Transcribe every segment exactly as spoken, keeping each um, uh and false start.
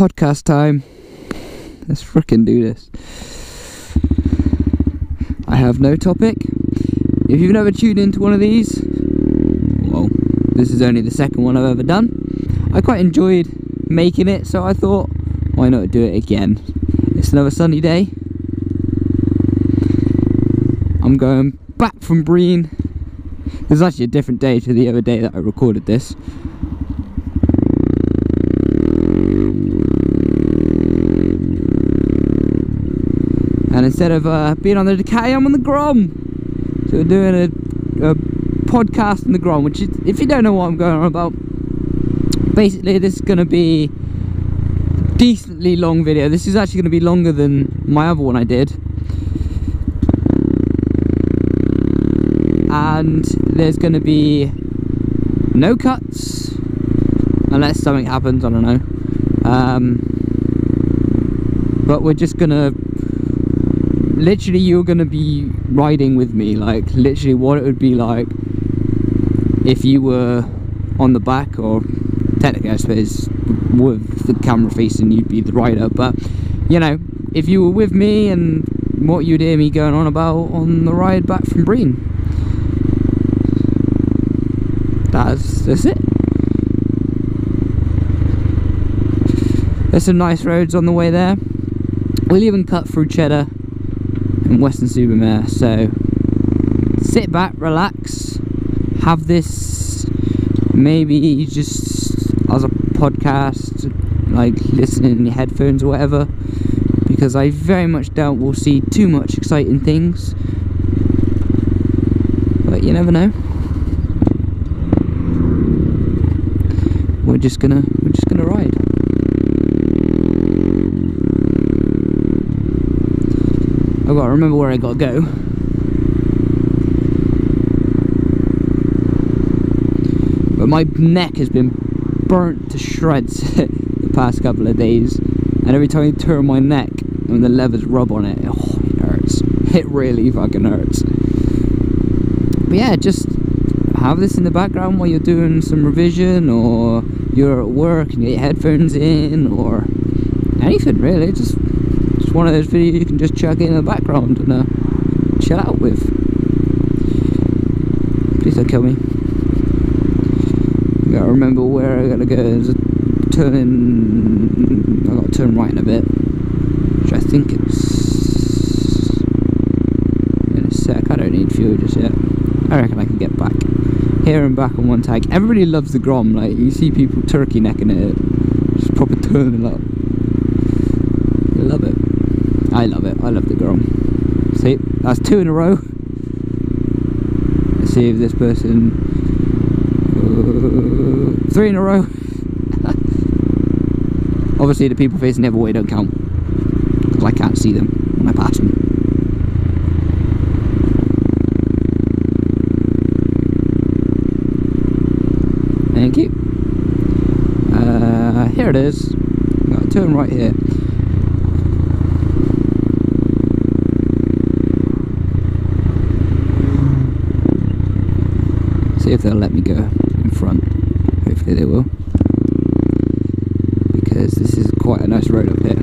podcast time. Let's frickin' do this. I have no topic. If you've never tuned into one of these, well, this is only the second one I've ever done. I quite enjoyed making it, so I thought, why not do it again? It's another sunny day. I'm going back from Breen. This is actually a different day to the other day that I recorded this. And instead of uh, being on the Ducati, I'm on the Grom. So we're doing a, a podcast on the Grom, which is, if you don't know what I'm going on about, basically this is going to be a decently long video. This is actually going to be longer than my other one I did. And there's going to be no cuts, unless something happens, I don't know. Um, but we're just going to, literally you're going to be riding with me, like literally what it would be like if you were on the back, or technically I suppose with the camera facing you'd be the rider, but you know, if you were with me and what you'd hear me going on about on the ride back from Breen. That's, that's it. There's some nice roads on the way there. We'll even cut through Cheddar and Weston-super-Mare, so sit back, relax, have this maybe just as a podcast, like listening in your headphones or whatever, because I very much doubt we'll see too much exciting things, but you never know. We're just gonna, we're just gonna ride. I've got to remember where I gotta go. But my neck has been burnt to shreds the past couple of days, and every time I turn my neck and the levers rub on it, oh, it hurts. It really fucking hurts. But yeah, just have this in the background while you're doing some revision, or you're at work and you get your headphones in, or anything really. Just, just one of those videos you can just chuck in the background and uh, chill out with. Please don't kill me. I gotta remember where I gotta go. There's a turn in, I gotta turn right in a bit, which I think it's in a sec. I don't need fuel just yet. I reckon I can get back here and back on one tag. Everybody loves the Grom, like you see people turkey necking it, just proper turning up. You love it. I love it. I love the Grom. See, that's two in a row. Let's see if this person, uh, three in a row. Obviously the people facing the other way don't count, because I can't see them when I pass them. Thank you. Uh, here it is. Got to turn right here. See if they'll let me go in front. Hopefully they will, because this is quite a nice road up here.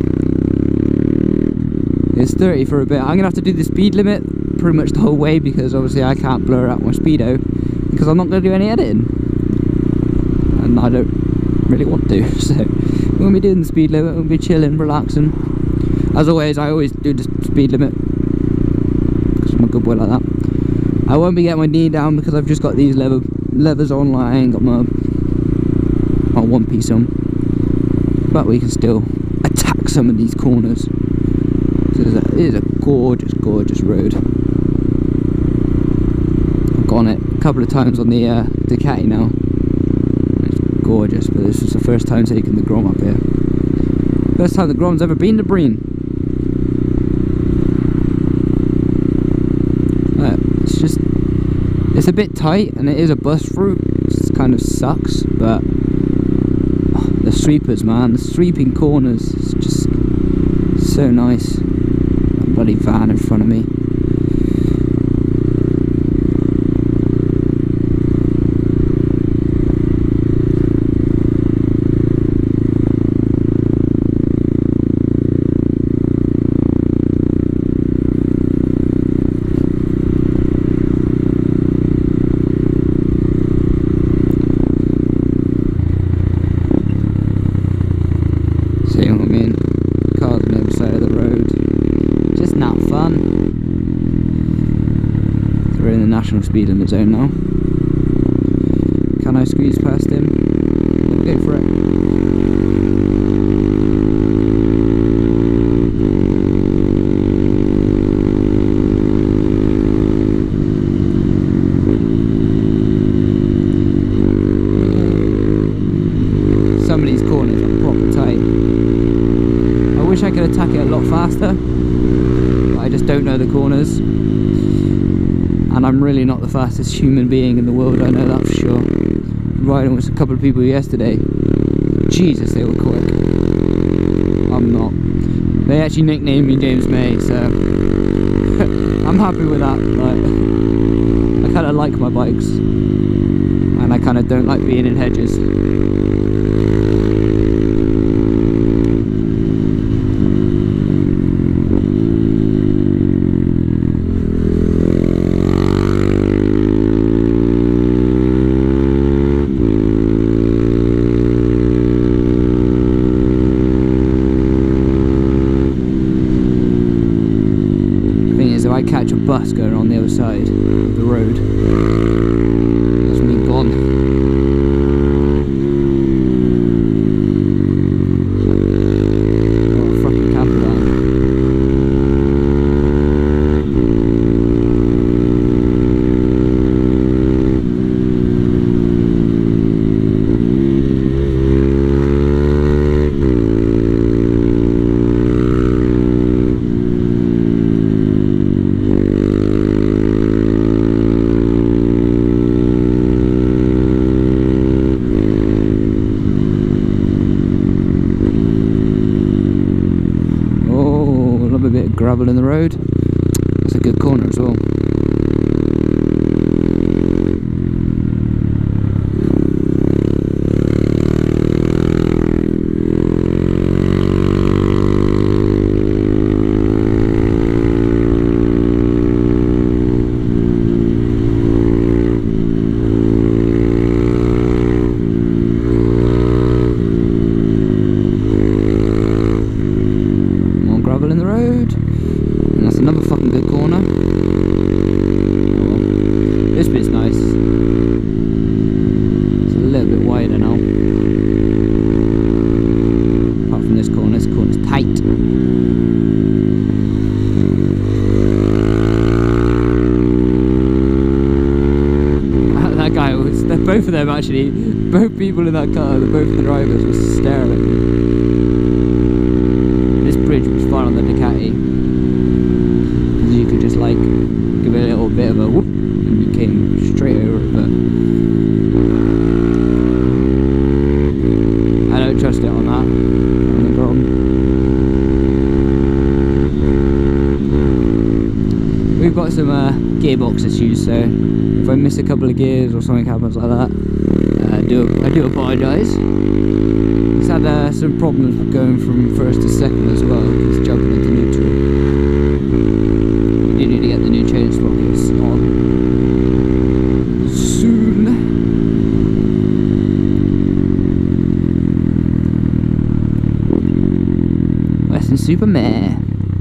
It's thirty for a bit. I'm gonna have to do the speed limit pretty much the whole way, because obviously I can't blur out my speedo, because I'm not gonna do any editing. And I don't really want to, so we're going to be doing the speed limit, we'll be chilling, relaxing. As always, I always do the speed limit, because I'm a good boy like that. I won't be getting my knee down, because I've just got these leather, levers on, like I ain't got my, my one piece on. But we can still attack some of these corners. So it is a gorgeous, gorgeous road. I've gone it a couple of times on the uh, Ducati now. Gorgeous, but this was the first time taking the Grom up here. First time the Grom's ever been to Breen. Uh, it's just, it's a bit tight, and it is a bus route. It kind of sucks, but oh, the sweepers, man, the sweeping corners, it's just so nice. That bloody van in front of me. in the national speed limit zone now. Can I squeeze past him? Go for it. Some of these corners are proper tight. I wish I could attack it a lot faster, but I just don't know the corners. And I'm really not the fastest human being in the world, I know that for sure. Riding with a couple of people yesterday. Jesus, they were quick. I'm not. They actually nicknamed me James May, so I'm happy with that. Like, I kind of like my bikes, and I kind of don't like being in hedges. I catch a bus going on the other side of the road, that's me gone. Oh, a fucking camper van. Gravel in the road. That's a good corner as well. More gravel in the road. And that's another fucking good corner. Oh, well. This bit's nice. It's a little bit wider now. Apart from this corner, this corner's tight. That guy was, they're both of them actually, both people in that car, both the drivers were staring at me. This bridge was fun on the Ducati. You could just like give it a little bit of a whoop and you came straight over it, but I don't trust it on that. On the bottom. We've got some uh, gearbox issues, so if I miss a couple of gears or something happens like that, uh, I do I do apologise. He's had uh, some problems going from first to second as well. He's jumping into neutral. You need to get the new chain sprockets on soon. Western Supermare.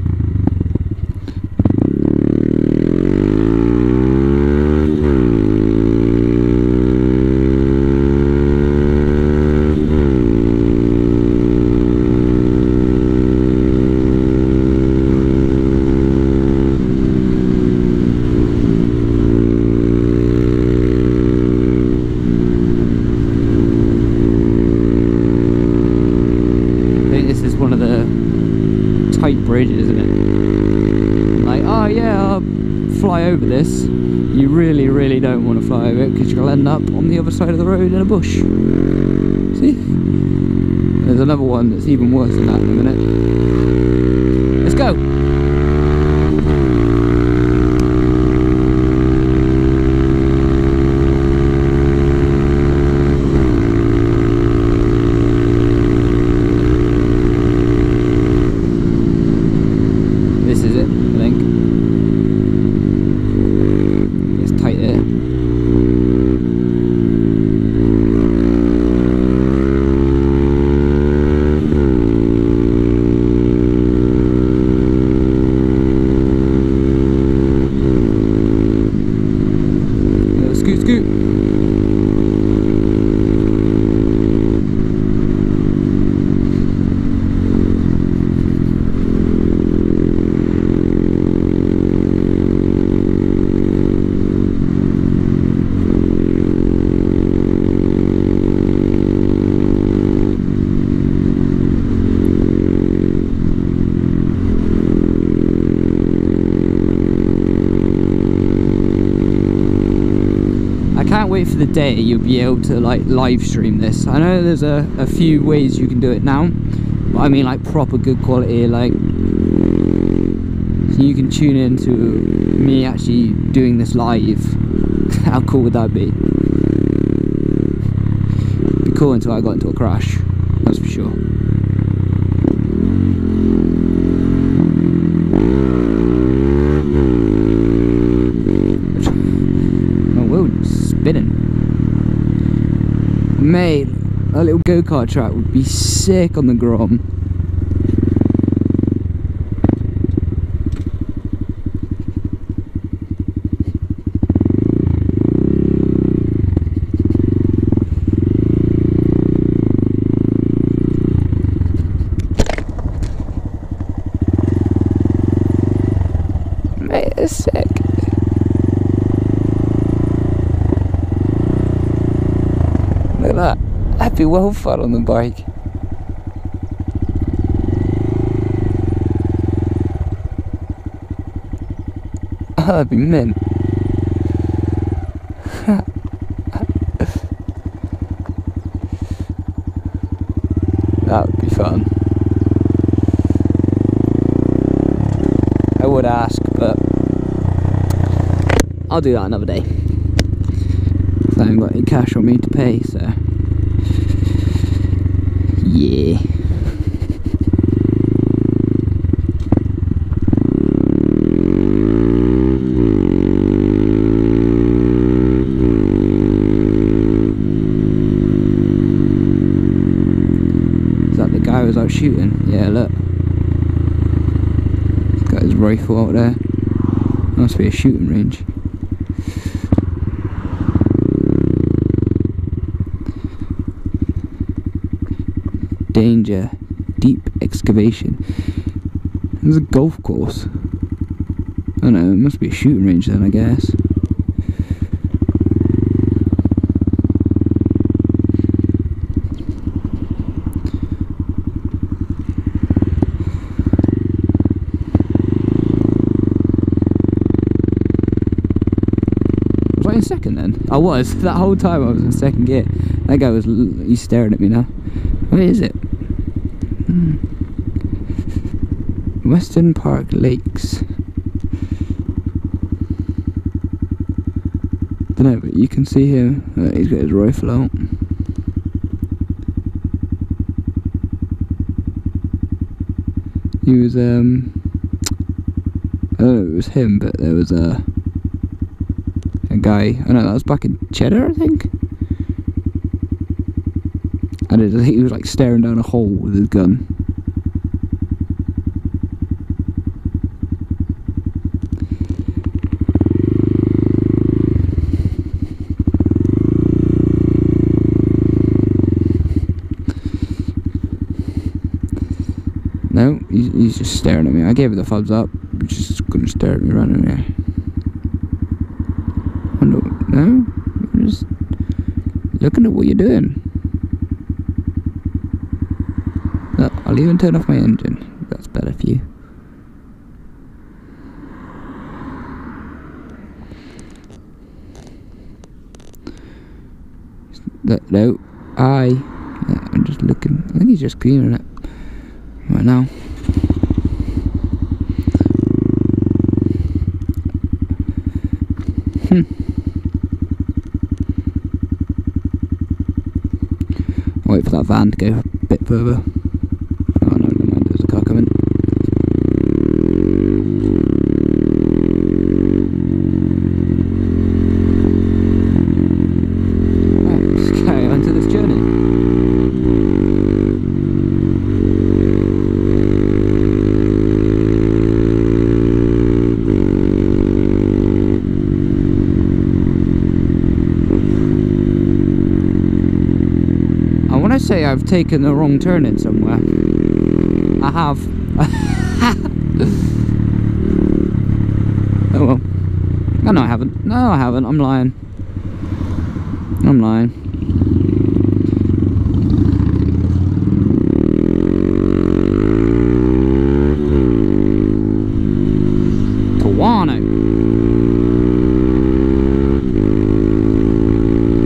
Bridge, isn't it? Like, oh yeah, I'll fly over this. You really, really don't want to fly over it because you'll end up on the other side of the road in a bush. See? There's another one that's even worse than that in a minute. Let's go! This is it, I think. It's tight there. wait for the day you'll be able to like live stream this. I know there's a, a few ways you can do it now, but I mean like proper good quality, like you can tune in to me actually doing this live. How cool would that be? It'd be cool until I got into a crash, that's for sure. My wheel's spinning. Mate, a little go-kart track would be sick on the Grom. Mate, it's sick. Look at that. That'd be well fun on the bike. Oh, that'd be mint. That would be fun. I would ask, but I'll do that another day. I haven't got any cash on me to pay, so yeah. Is that the guy who was out shooting? Yeah, look. He's got his rifle out there. Must be a shooting range. Danger, deep excavation. There's a golf course. I don't know, it must be a shooting range then, I guess. Was I in second then? I was. That whole time I was in second gear. That guy was, he's staring at me now. Where is it? Hmm. Western Park Lakes. Dunno, but you can see here, uh, he's got his rifle out. He was, um, I don't know if it was him, but there was a, a guy, I know that was back in Cheddar, I think? And I think he was like staring down a hole with his gun. No, he's, he's just staring at me. I gave it the thumbs up. He's just gonna stare at me running there. Oh, no, no, you're just looking at what you're doing. I'll even turn off my engine. That's better for you. No, I. Yeah, I'm just looking. I think he's just cleaning it right now. Hmm. I'll wait for that van to go a bit further. Oh no, never mind, there's a car coming. Right, let's carry on to this journey. I want to say I've taken the wrong turn in somewhere. I have. Oh well. Oh, no, I haven't. No, I haven't. I'm lying. I'm lying. Tawano.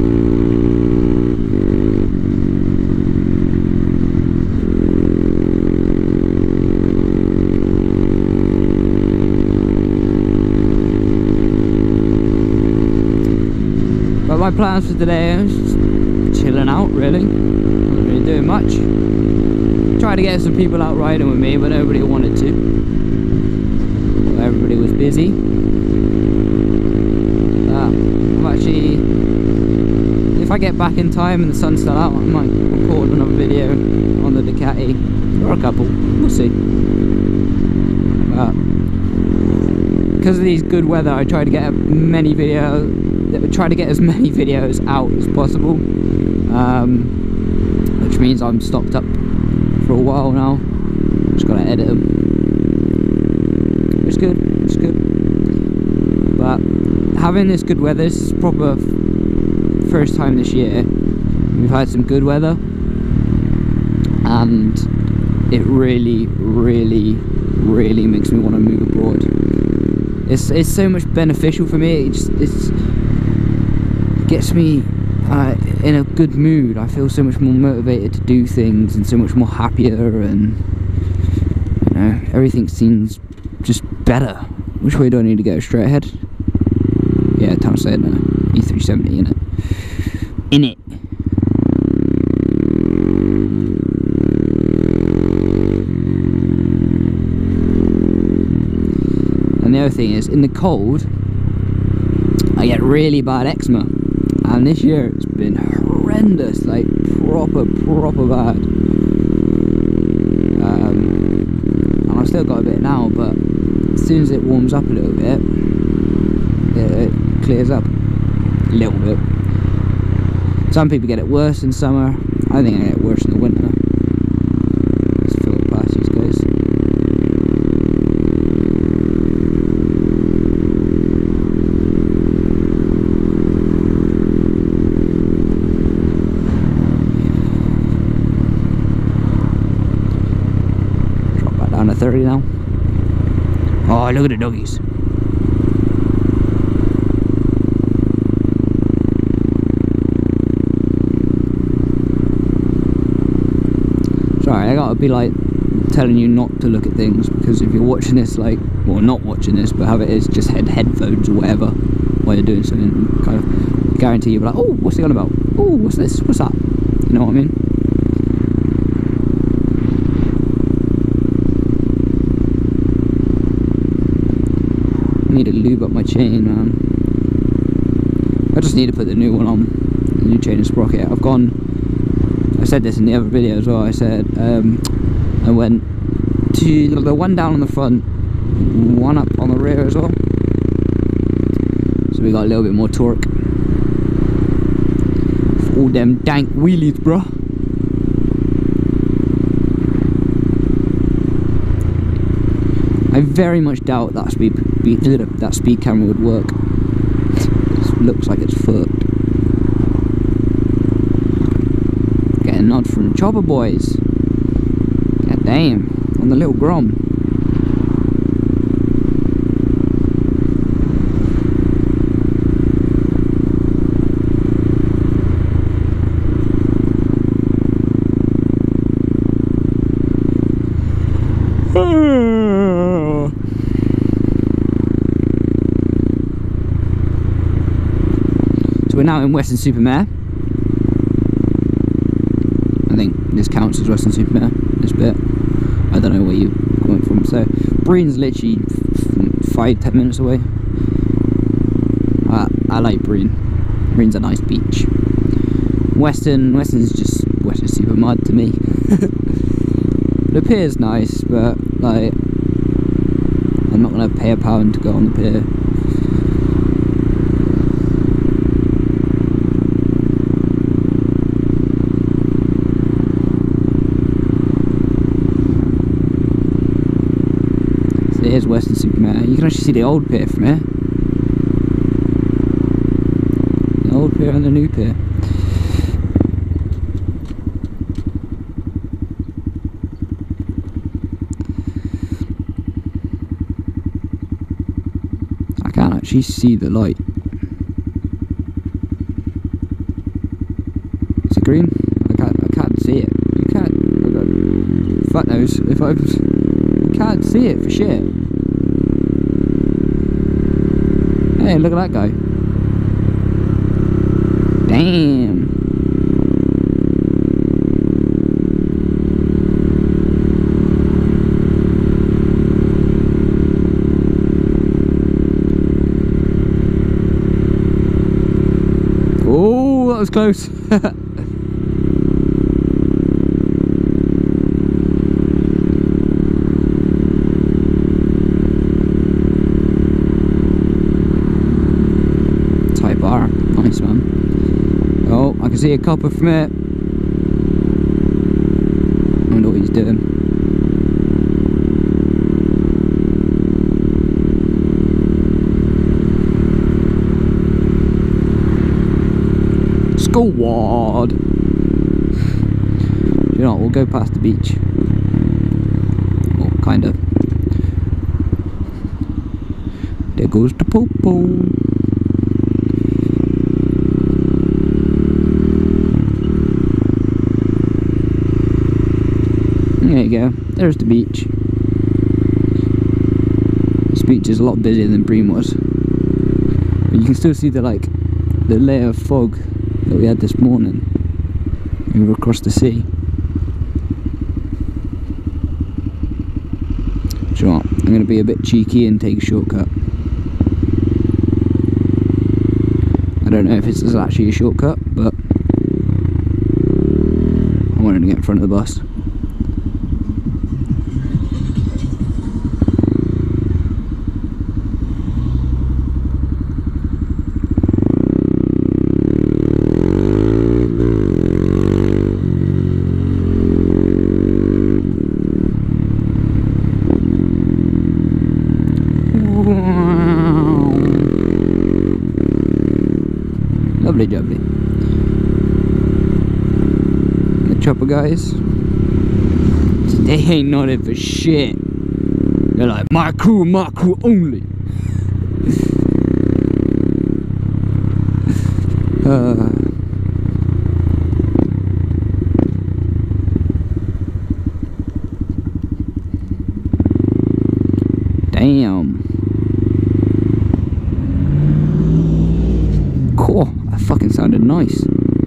plans for today, I was just chilling out really, not really doing much. Tried to get some people out riding with me, but nobody wanted to. Everybody was busy. Uh, I'm actually, if I get back in time and the sun's still out, I might record another video on the Ducati, or a couple, we'll see. But because of these good weather, I try to get many videos, try to get as many videos out as possible, um, which means I'm stocked up for a while now. Just gotta edit them. It's good, it's good. But having this good weather, this is proper first time this year we've had some good weather, and it really, really, really makes me want to move abroad. It's it's so much beneficial for me. It just it's, it gets me uh, in a good mood. I feel so much more motivated to do things and so much more happier, and you know, everything seems just better. Which way do I need to go? Straight ahead? Yeah, town said uh, E three seventy in it. In it. And the other thing is, in the cold, I get really bad eczema, and this year it's been horrendous, like proper, proper bad. Um, and I've still got a bit now, but as soon as it warms up a little bit, it, it clears up a little bit. Some people get it worse in summer. I think I get it worse in the winter. Let's fill it past these guys. Drop that down to thirty now. Oh, look at the doggies. Sorry, I gotta be like telling you not to look at things, because if you're watching this, like, well, not watching this, but have it is just head headphones or whatever while you're doing something, kind of guarantee you'll be like, oh, what's he on about? Oh, what's this? What's that? You know what I mean? I need to lube up my chain, man. I just need to put the new one on, the new chain and sprocket. I've gone. I said this in the other video as well. I said um, I went to the one down on the front, one up on the rear as well, so we got a little bit more torque for all them dank wheelies, bruh. I very much doubt that speed that speed camera would work. It looks like it's fucked. A nod from Chopper Boys. God damn, on the little Grom. So we're now in Weston-super-Mare. I think this counts as Weston-super-Mare, this bit. I don't know where you're coming from. So, Breen's literally five, ten minutes away. I, I like Breen. Breen's a nice beach. Weston, Weston's just Weston-super-Mud to me. The pier's nice, but like, I'm not gonna pay a pound to go on the pier. Here's Weston-super-Mare. You can actually see the old pier from here. The old pier and the new pier. I can't actually see the light. Is it green? I can't. I can't see it. You can't. Fuck knows if I. You can't see it for shit. Hey, look at that guy. Damn. Oh, that was close. Type R, nice man. Oh, I can see a copper from it. I wonder what he's doing. Squad. You know what, we'll go past the beach. Well, kinda. There goes the popo. There you go, there's the beach. This beach is a lot busier than Bream was. But you can still see the like the layer of fog that we had this morning over across the sea. So I'm going to be a bit cheeky and take a shortcut. I don't know if this is actually a shortcut, but I wanted to get in front of the bus. Lovely jubbly. The chopper guys, they ain't nodding for shit. They're like, my crew, my crew only. uh, damn. Cool. That fucking sounded nice.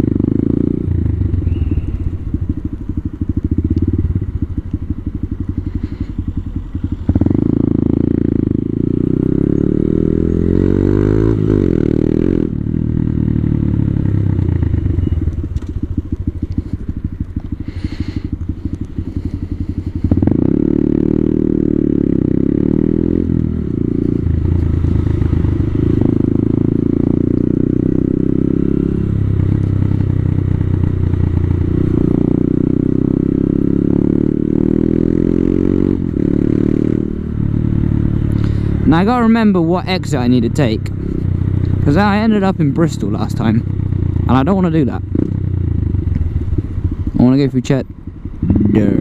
Now I gotta remember what exit I need to take, because I ended up in Bristol last time, and I don't want to do that. I want to go through Chet. Okay.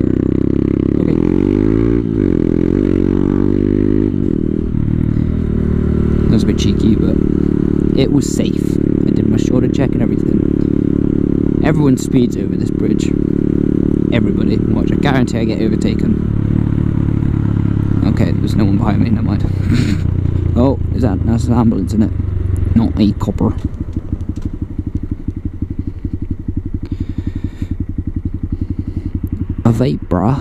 That was a bit cheeky, but it was safe. I did my shoulder check and everything. Everyone speeds over this bridge. Everybody. Watch, I guarantee I get overtaken. Okay, there's no one behind me, never mind. Oh, is that, that's an ambulance in it, not a copper. A vape, bruh.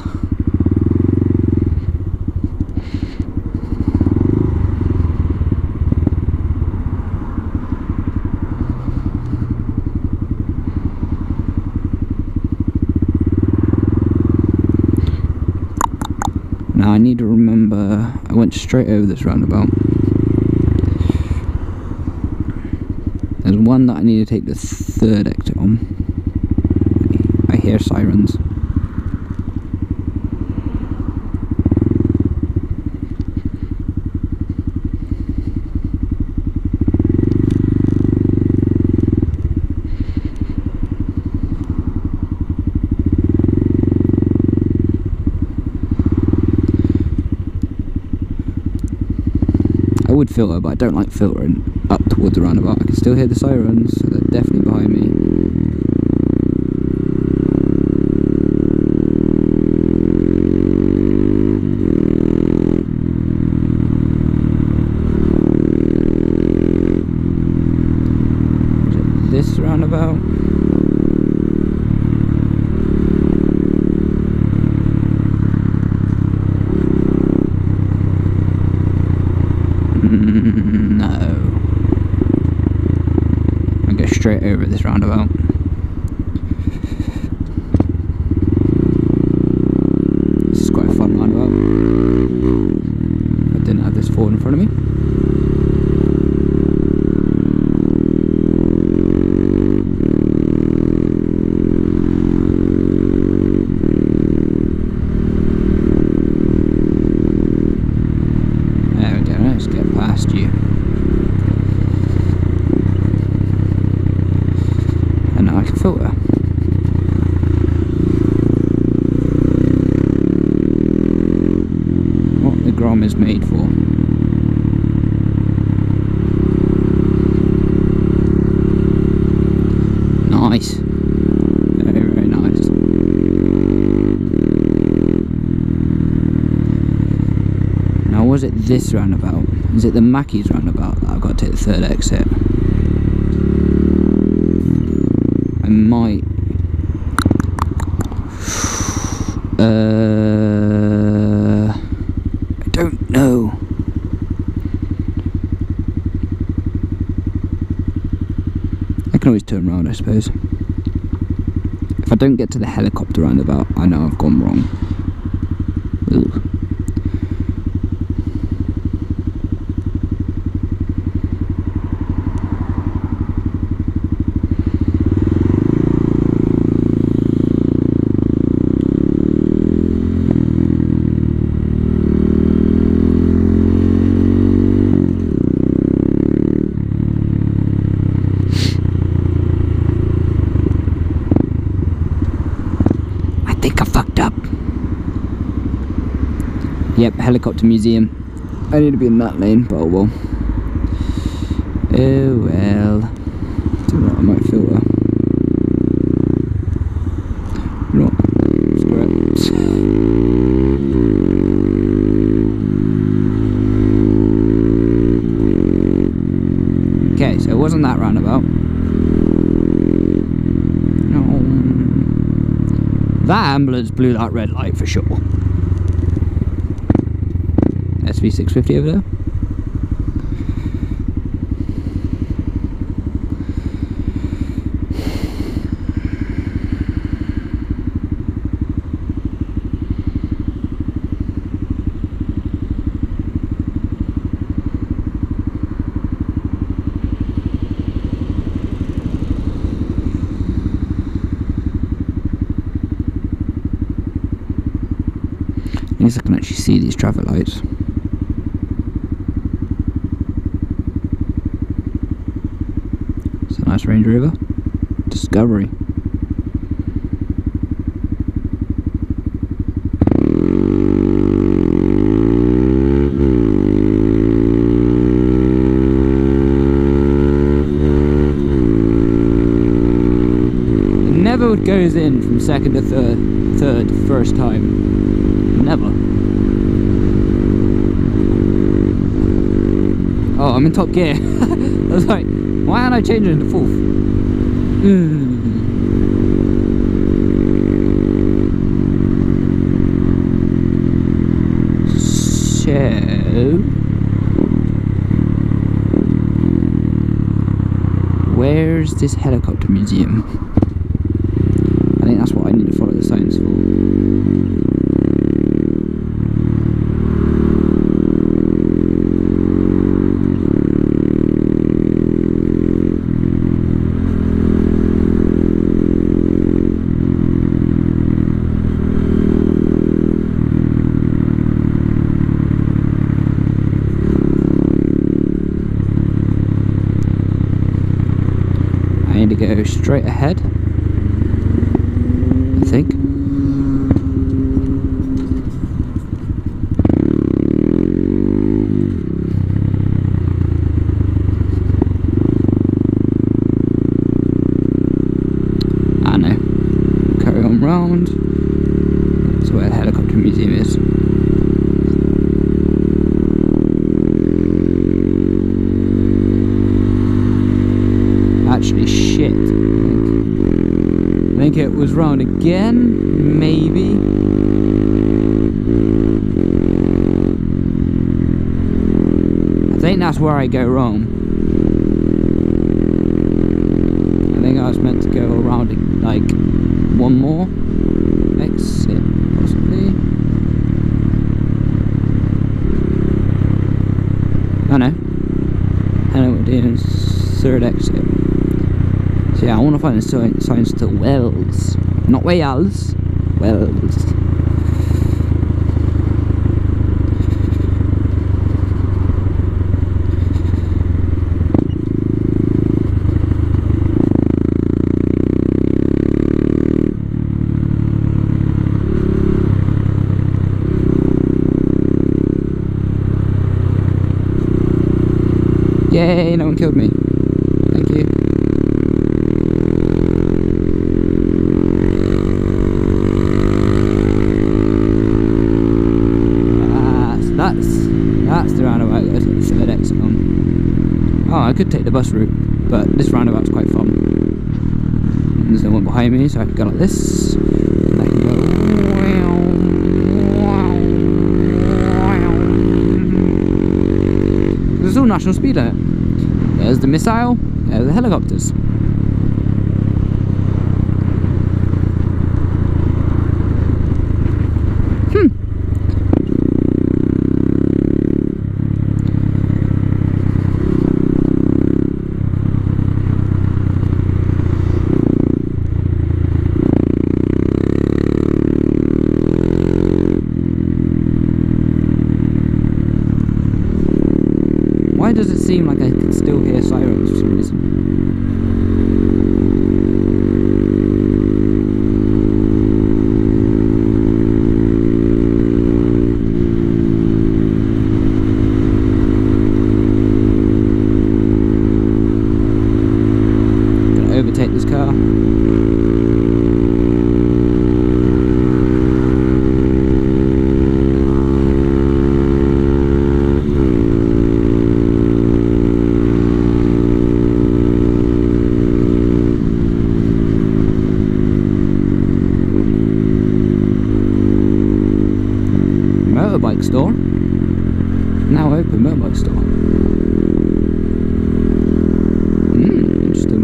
Now I need to remember, I went straight over this roundabout. There's one that I need to take the third exit on. I hear sirens. I would filter, but I don't like filtering up towards the roundabout. I can still hear the sirens, so they're definitely behind me. Is it this roundabout? roundabout. Mm, no. I go straight over this roundabout. This is quite a fun roundabout. I didn't have this Ford in front of me. Filter. What the Grom is made for. Nice. Very, very nice. Now, was it this roundabout? Is it the Mackey's roundabout that I've got to take the third exit? I might. Uh, I don't know. I can always turn around, I suppose. If I don't get to the helicopter roundabout, I know I've gone wrong. Ugh. Yep, helicopter museum. I need to be in that lane, but oh well. Oh well. Don't know what I might filter. No, screw it. Okay, so it wasn't that roundabout. No. That ambulance blew that red light for sure. S V six fifty over there. At least I can actually see these traffic lights. Nice Range Rover. Discovery. It never goes in from second to third, third first time. Never. Oh, I'm in top gear. I was like, why aren't I changing into fourth? Mm. So, where's this helicopter museum? I think that's what I need to follow the signs for. To go straight ahead, I think. I know. Carry on round. That's where the helicopter museum is. Actually, shit. was round again, maybe. I think that's where I go wrong. I think I was meant to go around like one more exit, possibly. I know. I know what we're doing. Third exit. So yeah, I want to find the sign, signs to Wells, not Wales, Wells. Yay, no one killed me. Thank you. Ah, so that's, that's the roundabout I took the third exit on. Oh, I could take the bus route, but this roundabout's quite fun. And there's no one behind me, so I can go like this. And I can go. There's all national speed limit. There's the missile, there's the helicopters. Hmm. Why does it seem like I can still hear sirens for some reason? Gonna overtake this car. Motorbike store. Now open motorbike store. Hmm, interesting.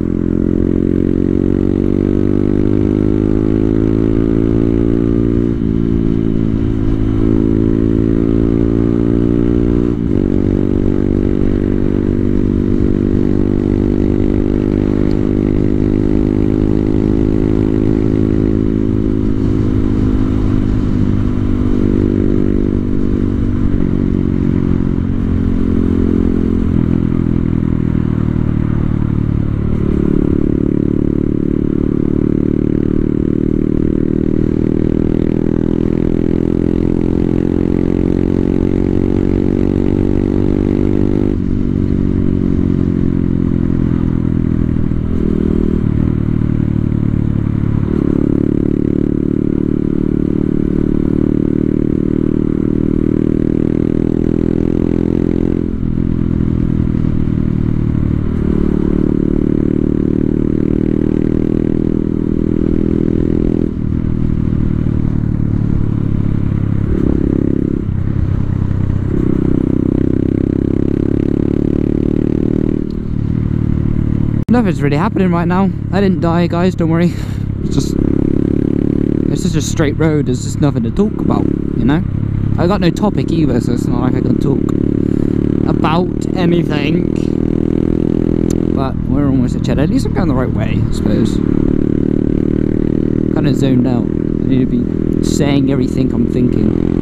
Nothing's really happening right now. I didn't die, guys, don't worry. It's just it's just a straight road. There's just nothing to talk about, you know. I got no topic either, so it's not like I can talk about anything. But we're almost at Cheddar. At least I'm going the right way, I suppose. Kind of zoned out. I need to be saying everything I'm thinking.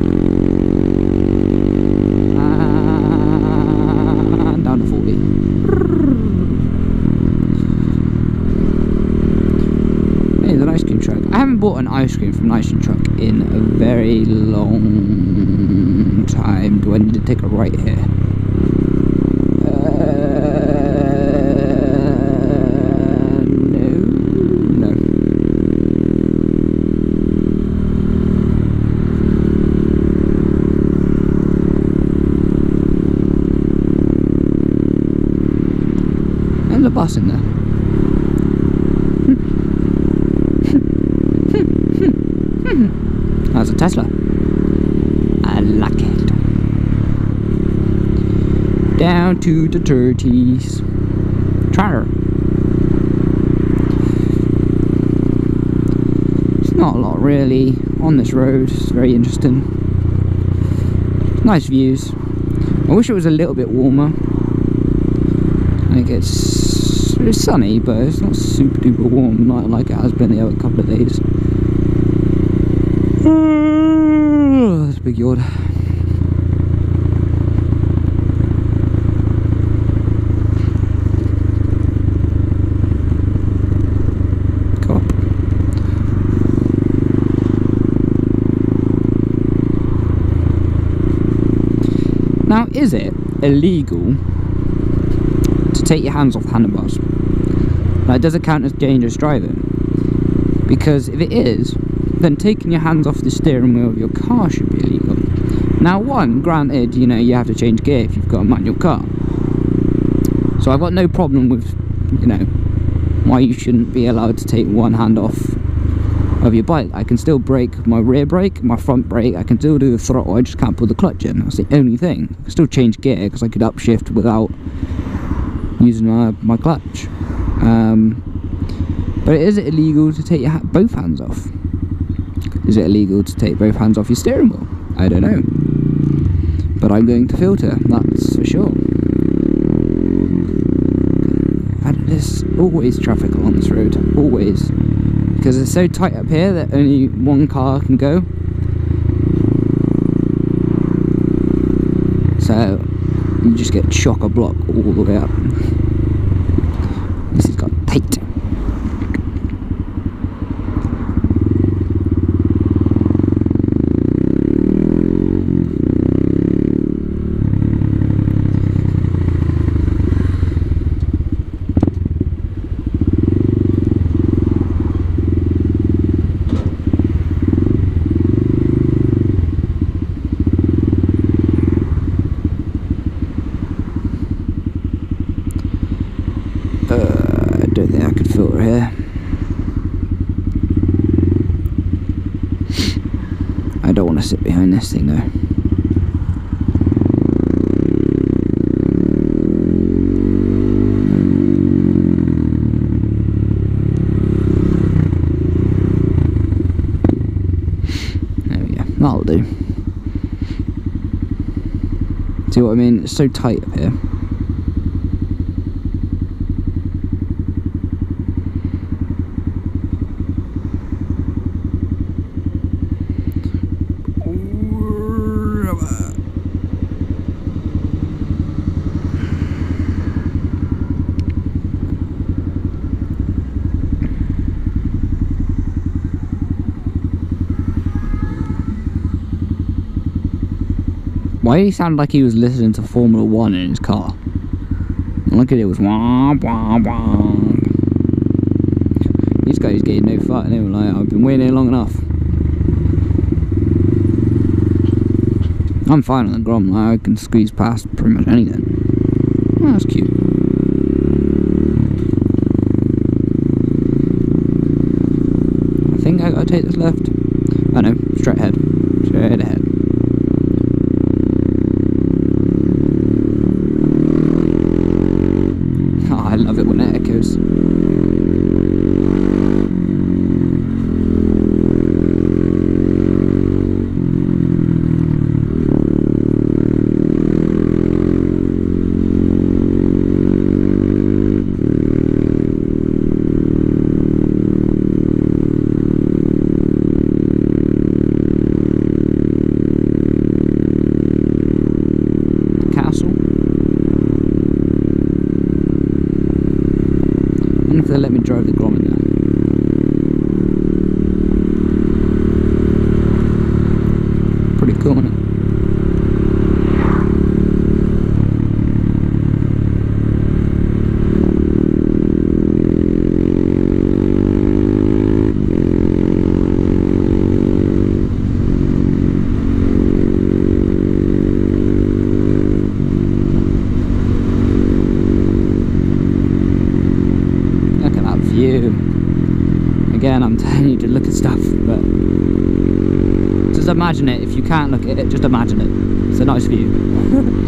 And down to forty. There's an ice cream truck. I haven't bought an ice cream from an ice cream truck in a very long time. Do I need to take a right here? Uh, no. No. There's a bus in there. That's a Tesla. I like it. Down to the thirties. Tractor. It's not a lot really on this road. It's very interesting. Nice views. I wish it was a little bit warmer. Like it's it's sunny, but it's not super duper warm, not like it has been the other couple of days. Oh, that's a big yawn. Cop. Now, is it illegal to take your hands off the handlebars? Like, does it count as dangerous driving? Because if it is, then taking your hands off the steering wheel of your car should be illegal. Now, one, granted, you know, you have to change gear if you've got a manual car. So I've got no problem with, you know, why you shouldn't be allowed to take one hand off of your bike. I can still brake my rear brake, my front brake, I can still do the throttle, I just can't pull the clutch in. That's the only thing. I can still change gear because I could upshift without using my, my clutch. Um, but is it illegal to take your ha both hands off? Is it illegal to take both hands off your steering wheel? I don't know. But I'm going to filter, that's for sure. And there's always traffic along this road, always. Because it's so tight up here that only one car can go. So you just get chock-a-block all the way up. This has got tight. Uh, I don't think I could filter here. I don't want to sit behind this thing though. There we go, that'll do. See what I mean? It's so tight up here. Why did he sound like he was listening to Formula One in his car? Look at it, was womp womp womp. These guys getting no fun. They were like, I've been waiting here long enough. I'm fine on the Grom, like, I can squeeze past pretty much anything. Oh, that's cute. I think I gotta take this left. Oh no, straight ahead. Straight ahead. Oh, I love it when it echoes. If they let me drive the Grom in there. Pretty cool, isn't it? Again, I'm telling you to look at stuff, but Just imagine it. If you can't look at it, just imagine it. It's a nice view.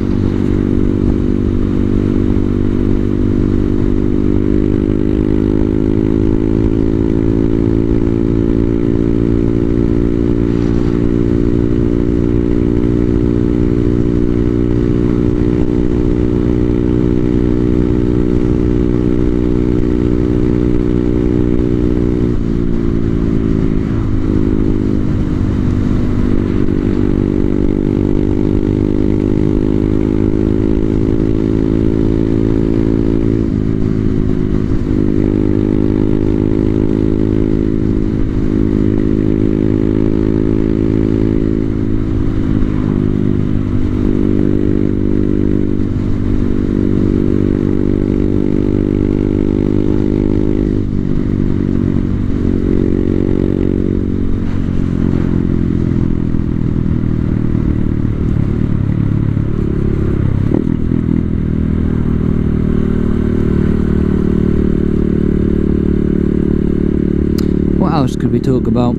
What else could we talk about?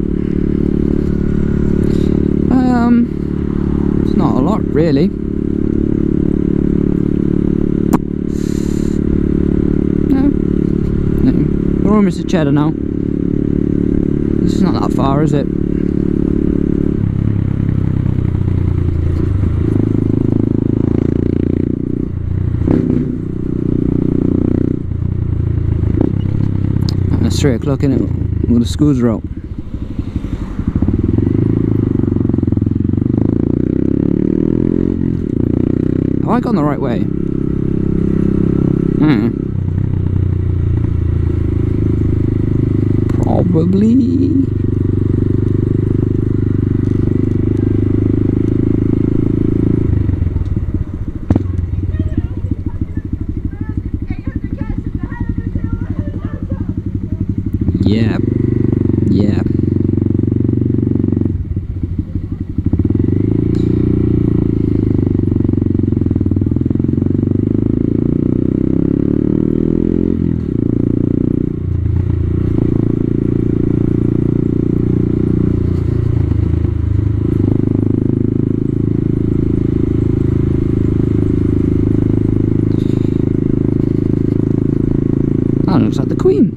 Um, it's not a lot really. No, no. We're almost at Cheddar now. This is not that far, is it? And it's three o'clock, innit? All the schools are out. Have I gone the right way? Hmm. Probably. Yeah. Yeah. That looks like the Queen.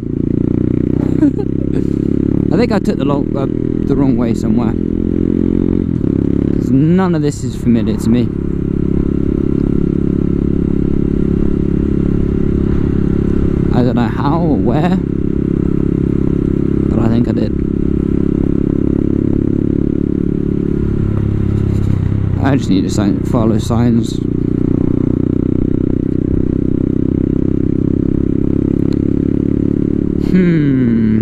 I think I took the, long, uh, the wrong way somewhere. 'Cause none of this is familiar to me. I don't know how or where, but I think I did. I just need to sign, follow signs. Hmm.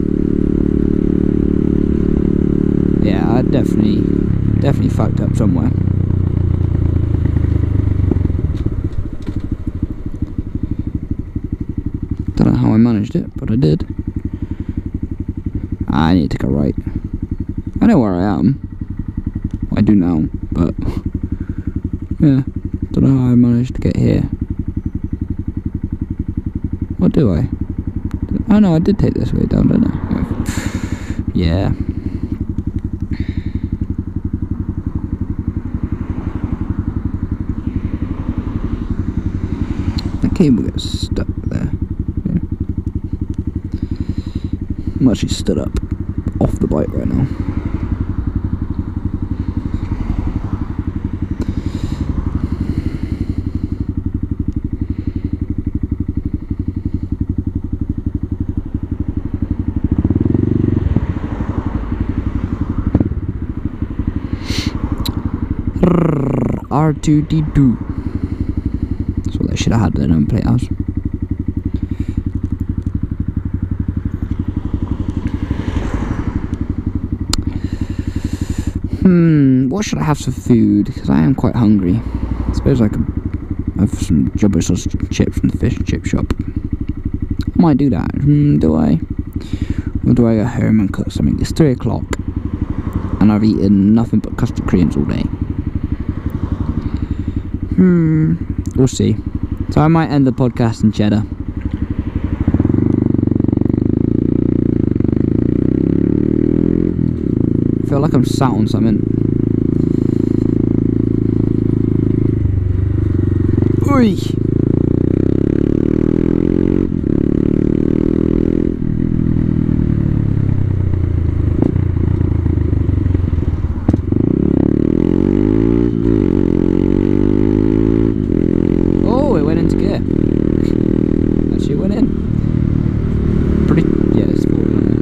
Yeah, I definitely, definitely fucked up somewhere. Don't know how I managed it, but I did. I need to go right. I know where I am. I do now, but yeah, don't know how I managed to get here. What do I? Oh no, I did take this way down, didn't I? Yeah. The cable gets stuck there. Yeah. I'm actually stood up off the bike right now. R two D two. That's what they should have had their number plate as. Hmm, what should I have for food? Because I am quite hungry. I suppose I could have some jumbo sausage chips from the fish and chip shop. I might do that. Hmm, do I? Or do I go home and cook something? It's three o'clock and I've eaten nothing but custard creams all day. Hmm, we'll see. So I might end the podcast in Cheddar. I feel like I'm sat on something. Oi! Oh, it went into gear. Actually, it went in. Pretty. Yeah, it's falling on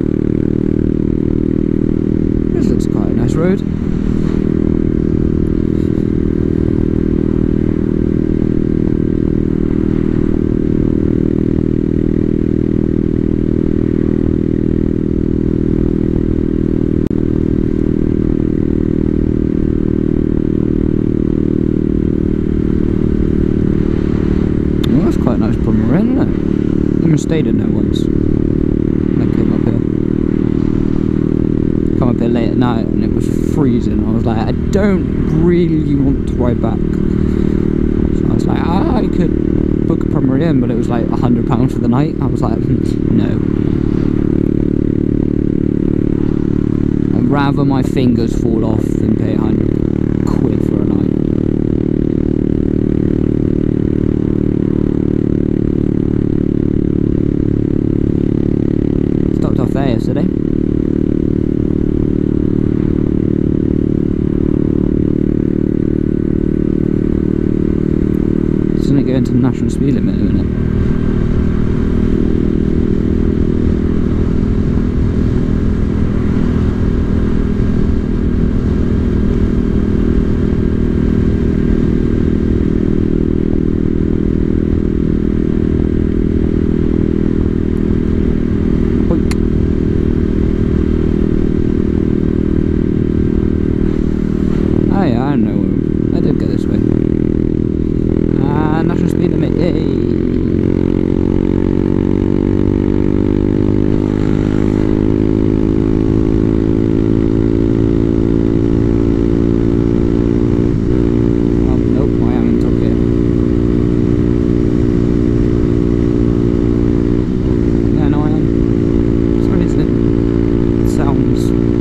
there. This looks quite a nice road. Quite a nice Primera Inn, isn't it? I even stayed in there once. And I came up here. Come up here late at night and it was freezing. I was like, I don't really want to ride back. So I was like, ah, I could book a Primera Inn, but it was like a hundred pounds for the night. I was like, no. I'd rather my fingers fall off than pay a hundred quid for a night. There yesterday. Doesn't it go into the national speed limit in a minute? Oh yeah, I know. I did go this way. Ah, uh, national speed limit, yay! Oh, nope, I am in top gear. Yeah, no, I am. For some reason it sounds...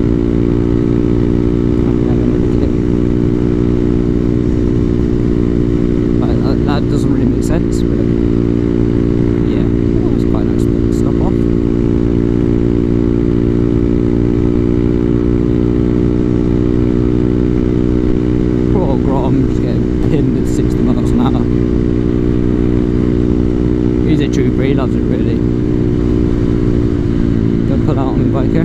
That doesn't really make sense, but yeah, oh, it's quite a nice spot to stop off. Poor Grom's getting pinned at sixty miles an hour. He's a trooper, he loves it really. Gonna pull out on my bike here.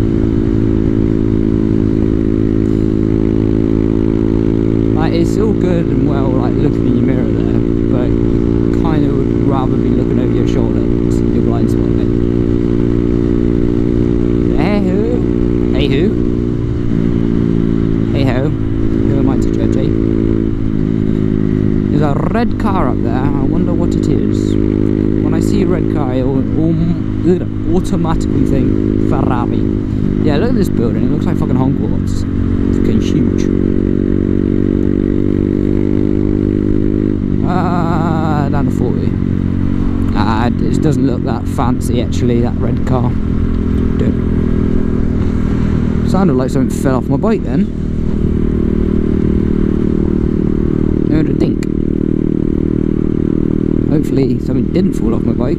Like, it's all good and well, like looking in your mirror there, but you kind of would rather be looking over your shoulder to see your blind spot bit. Hey ho! Hey ho! Hey ho! Who am I to judge, eh? There's a red car up there, I wonder what it is. When I see a red car, I automatically think Ferrari. Yeah, look at this building, it looks like fucking Hogwarts. It's fucking huge. Ah, uh, down to forty. Ah, uh, it doesn't look that fancy actually, that red car. Don't. Sounded like something fell off my bike then. I heard a dink. Hopefully something didn't fall off my bike.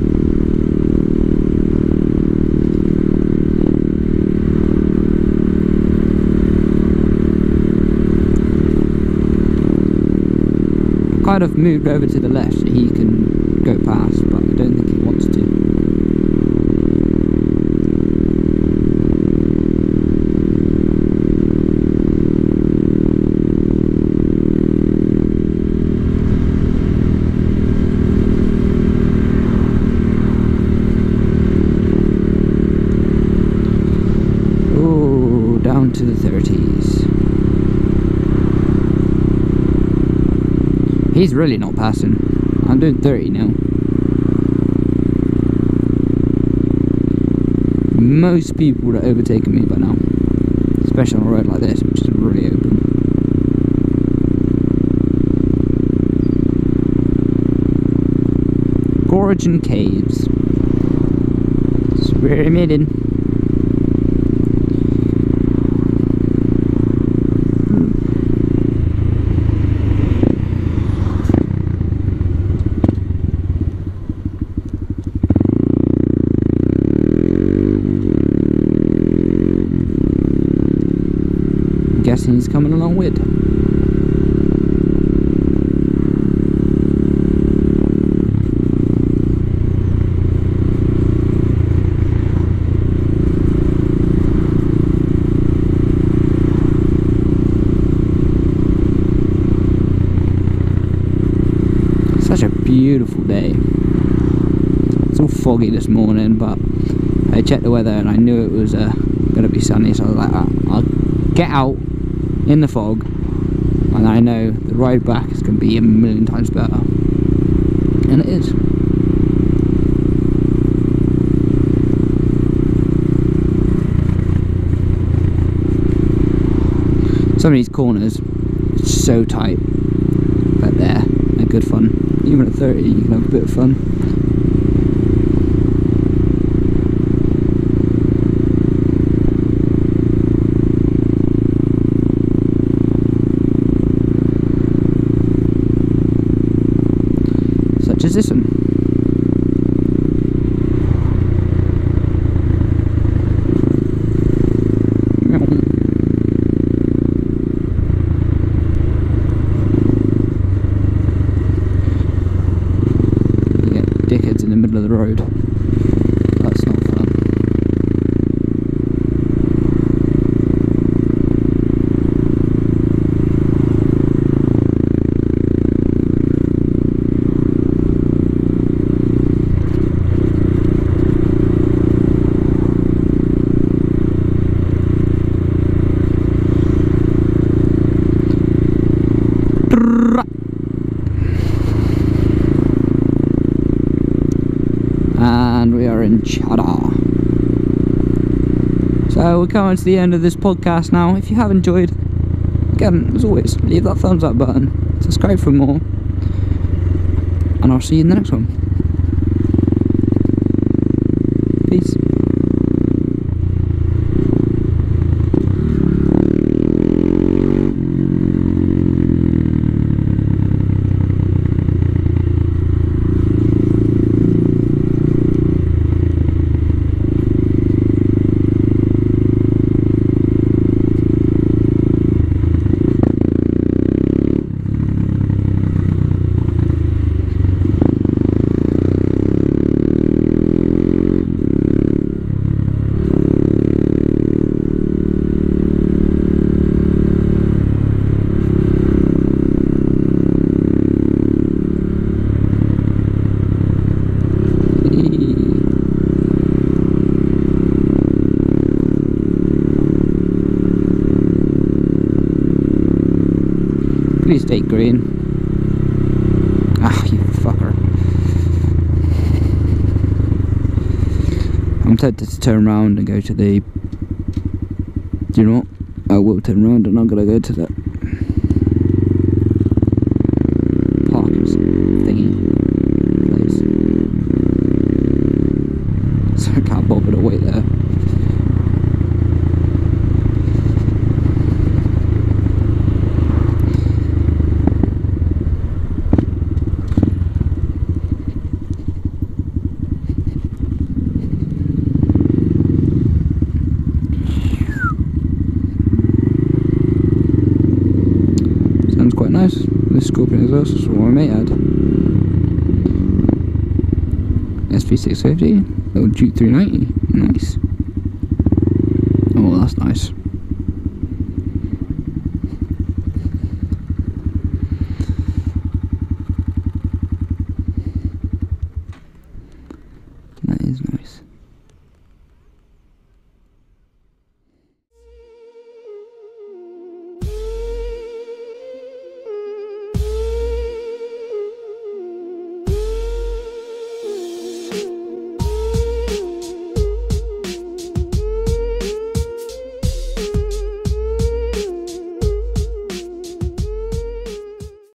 Kind of moved over to the left so he can go past, but I don't think he wants to. Oh, down to the thirties. He's really not passing. I'm doing thirty now. Most people would have overtaken me by now. Especially on a road like this, which is really open. Gorgon Caves. That's where I'm heading. person he's coming along with. Such a beautiful day. It's all foggy this morning, but I checked the weather and I knew it was uh, going to be sunny, so I was like, I'll get out in the fog, and I know the ride back is going to be a million times better. And it is. Some of these corners, it's so tight, but they're, they're good fun. Even at thirty, you can have a bit of fun. Such as this one. Dickheads in the middle of the road. That's not fun. And we are in Cheddar. So we're coming to the end of this podcast now. If you have enjoyed, again, as always, leave that thumbs up button, subscribe for more, and I'll see you in the next one. Peace. Please stay green. Ah, you fucker. I'm tempted to turn around and go to the... Do you know what? I will turn around and I'm gonna go to the parking thingy place. So I can't bother to wait there. Quite nice, this Scorpion exhaust is what my mate had. S V six fifty, little Duke three ninety, nice. Oh, that's nice.